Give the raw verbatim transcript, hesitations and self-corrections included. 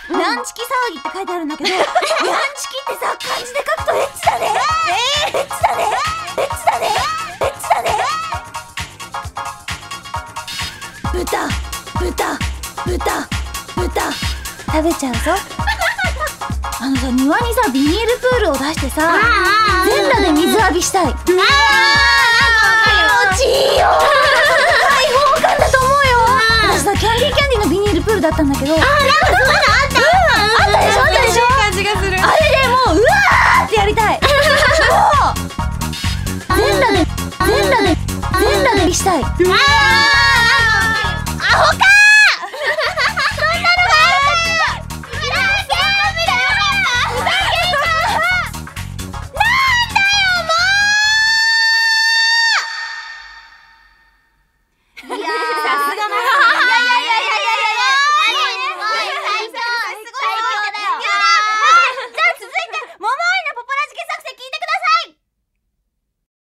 ランチキ騒ぎって書いてあるんだけど、ランチキってさ、漢字で書くとエッチだね。えー、エッチだね。エッチだね。エッチだね。豚、豚、豚、豚。食べちゃうぞ。あのさ、庭にさ、ビニールプールを出してさ、全裸で水浴びしたい。うわー、気持ちいいよ。開放感だと思うよ。私さ、キャンディーキャンディーのビニールプールだったんだけど、あー、なんかそういうのあった。あったでしょ、あったでしょ。感じがする。あれでもう、うわーってやりたい。もう全裸で、全裸で、全裸でしたい。うわー。